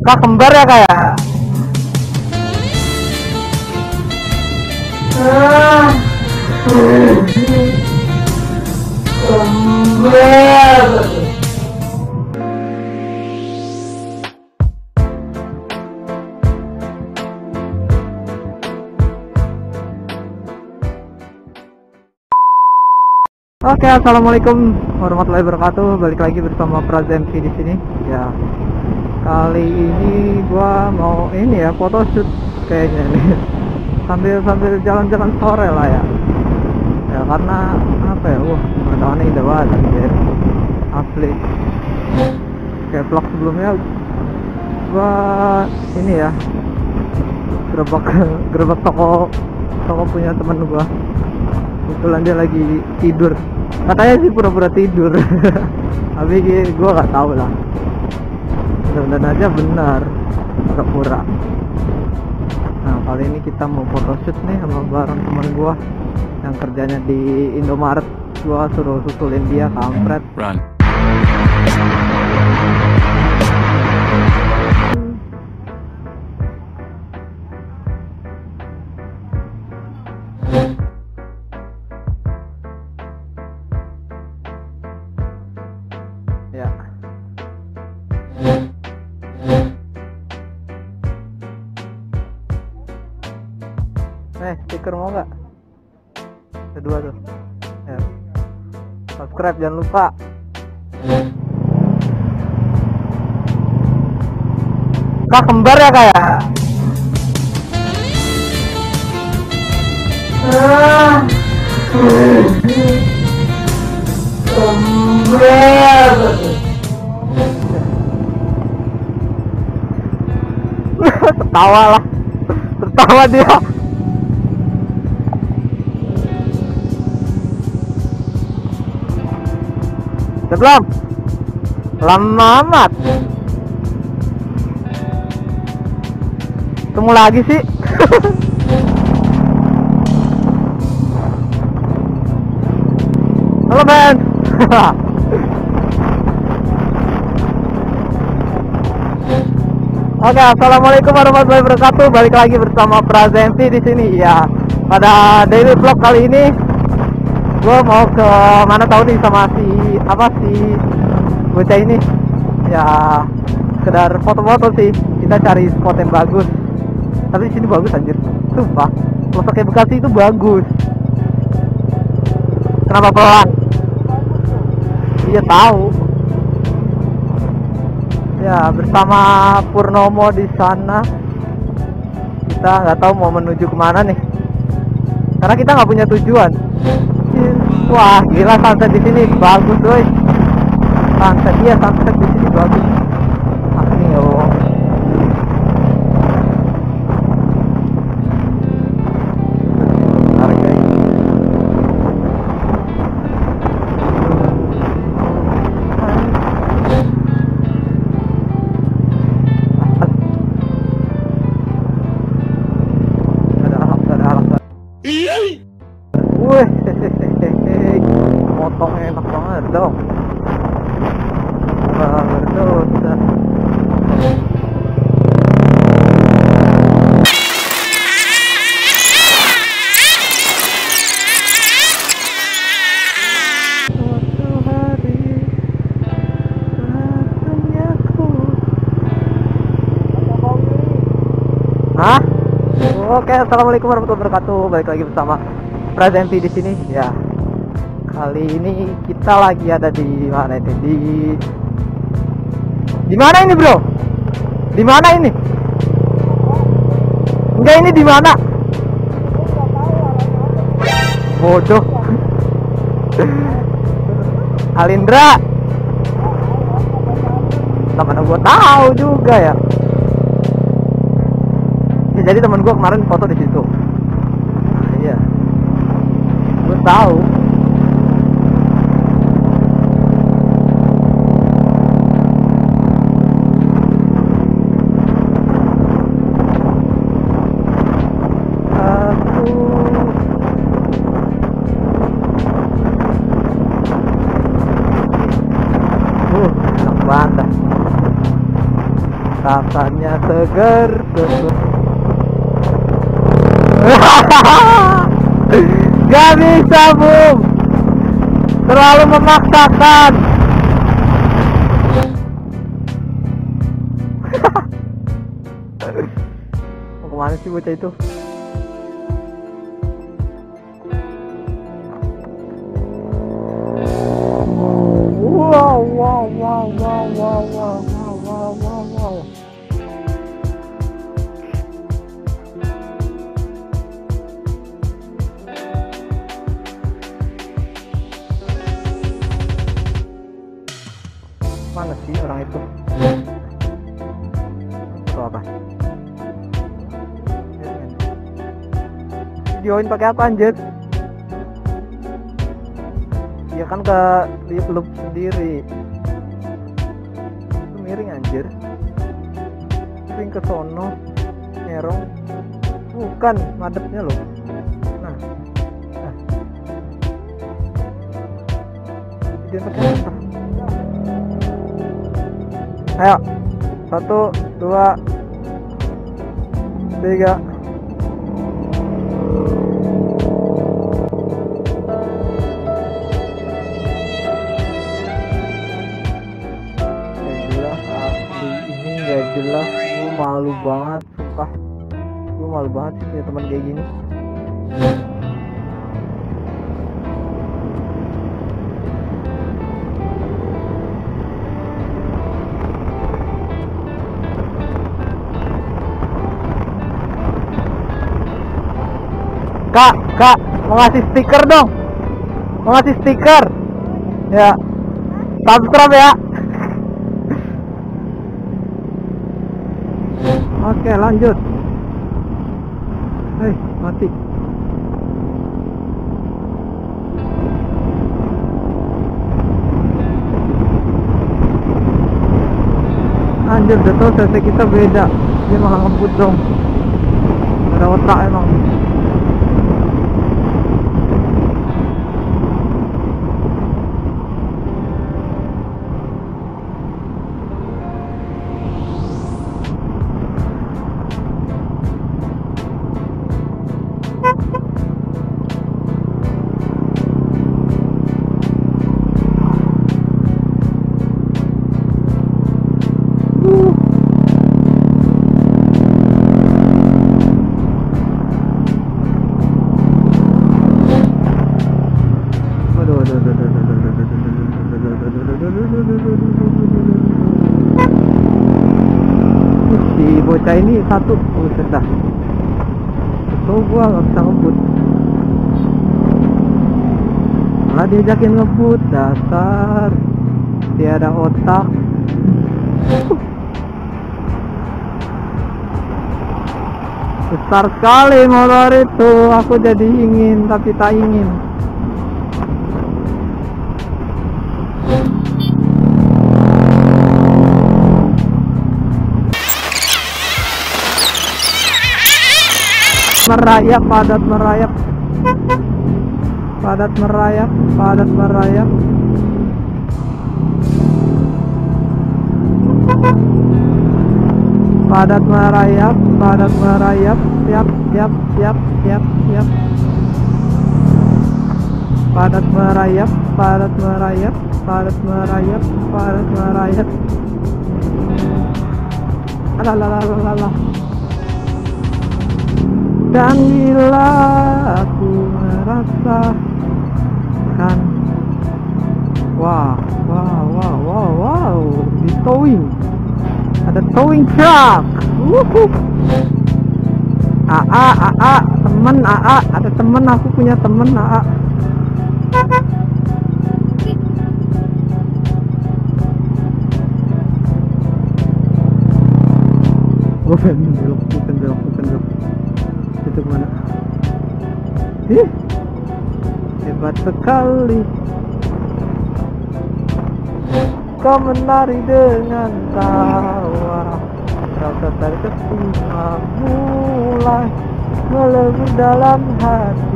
Kak kembar ya kak ya? Kembar. Oke, assalamualaikum warahmatullahi wabarakatuh. Balik lagi bersama Prazempi di sini. Ya, kali ini gua mau ini ya photoshoot kayaknya nih. sambil jalan-jalan sore lah ya. Ya karena apa ya? Pemandangannya indah banget ya. Asli. Kayak vlog sebelumnya gua ini ya gerebek toko punya temen gua. Kebetulan dia lagi tidur, katanya sih pura-pura tidur. Tapi gue nggak tahu lah, mudah-mudahan aja benar pura-pura. Nah kali ini kita mau photoshoot nih sama bareng teman gue yang kerjanya di Indomaret. Gue suruh susulin dia, kampret. Run. Ya. Stiker mau nggak? Kedua tuh. Ya. Subscribe jangan lupa. Kak kembar ya kak ya? Tertawa dia. Belum lama amat. Tunggu lagi sih. Halo men. Oke, assalamualaikum warahmatullahi wabarakatuh. Balik lagi bersama Prazempi di sini ya. Pada daily vlog kali ini, gue mau ke mana tahu nih sama si bocah ini. Ya, sekedar foto-foto sih. Kita cari spot yang bagus. Tapi di sini bagus anjir. Sumpah, pelosok kayak Bekasi itu bagus. Kenapa pelan? Iya tahu. Ya bersama Purnomo di sana. Kita nggak tahu mau menuju kemana nih, karena kita nggak punya tujuan. Wah gila, sunset di sini bagus guys. Sunset di sini bagus. Asli ya. Wih, potongnya enak banget dong. Berdosa. Suatu hari rasanya ku. Hah? Oke, assalamualaikum warahmatullahi wabarakatuh. Balik lagi bersama Prazempi di sini ya. Kali ini kita lagi ada di mana ini? Di mana ini, bro? Di mana ini? Enggak, ini di mana? Bodoh. Alindra. Temen gua tahu juga ya. Ya jadi temen gua kemarin foto di situ. Nah, iya. Gue tahu. Enak banget. rasanya seger seger. Gak bisa Bung, terlalu memaksakan. Mau kemana sih bocah itu? Wow wow wow wow wow wow wow wow wow. Mana sih orang itu? Itu apa? Videoin pakai apa anjir? Ya kan ke di loop sendiri. Itu miring anjir. Miring ke sono. Nerong. Bukan, madepnya loh. Nah. Videoin pakai apa? Ayo, 1, 2, 3. Gak jelas, gue malu banget, sumpah. Gue malu banget sih punya teman kayak gini. Kak, mau ngasih stiker dong. Mau ngasih stiker. Ya. Subscribe ya. Oke, lanjut. Mati. Anjir, udah tau CC kita beda. Dia malah ngebut dong. Ada otak emang. Si bocah ini satu, buset dah. Tuh gua gak bisa ngebut. Malah diajakin ngebut, dasar tiada otak. Besar sekali motor itu, aku jadi ingin tapi tak ingin. Merayap, padat merayap, padat merayap, padat merayap. Padat merayap, padat merayap, siap, siap, siap, siap, siap. Padat merayap, padat merayap, padat merayap, padat merayap. Alalalalalala. Dan bila aku merasakan, wow, wow, wow, wow, wow, di towing, ada towing truck. AA, temen AA, ada temen, aku punya temen AA. Oh, belok. Itu mana? Hebat sekali. Kau menari dengan tawa. Kau tertarik ketika mulai melebur dalam hati.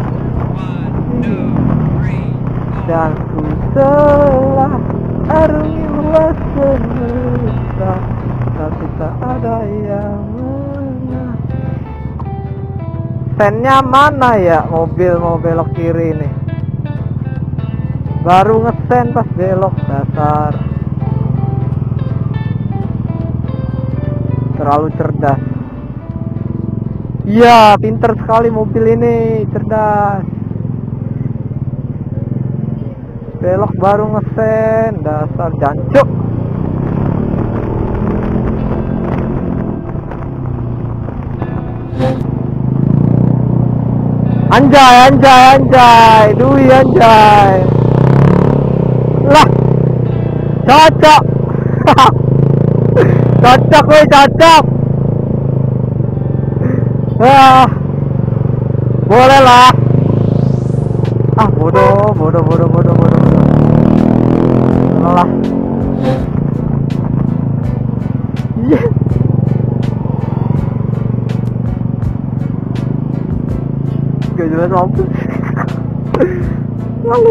Dan ku telah arungi luas semesta, tapi tak ada yang mana. Sennya mana ya? Mobil mau belok kiri nih. Baru ngesen pas belok, dasar. Terlalu cerdas. Iya, pinter sekali mobil ini, cerdas. Belok baru ngesen, dasar jancuk. Anjay, anjay, anjay, dui anjay. Lah, cocok. Cocok, weh, cocok. Boleh lah. Bodoh. Lah. Iya. Gak jelas mampus. Malu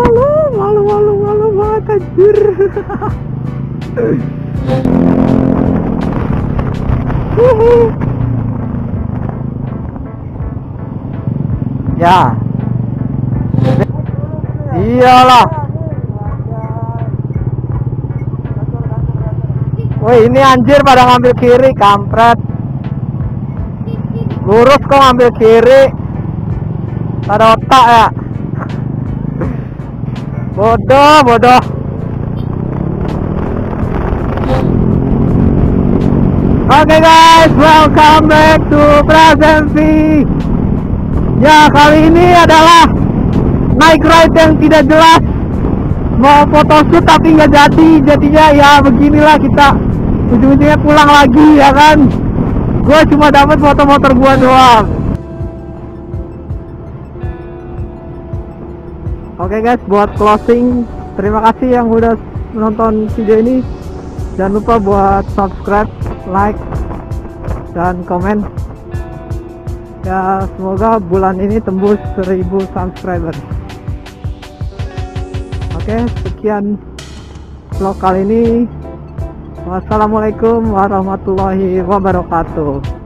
banget anjir. Ya. Iyalah. Woi, ini anjir pada ngambil kiri, kampret. Lurus kok ngambil kiri. Pada otak ya. Bodoh. Oke guys, welcome back to PrazMV. Ya, kali ini adalah night ride yang tidak jelas. Mau photoshoot tapi nggak jadinya ya beginilah kita. Ujung-ujungnya pulang lagi ya kan. Gue cuma dapat foto motor gua doang. Oke guys, buat closing, terima kasih yang udah menonton video ini. Jangan lupa buat subscribe, like, dan komen. Ya, semoga bulan ini tembus 1000 subscriber. Oke, sekian vlog kali ini. Wassalamualaikum warahmatullahi wabarakatuh.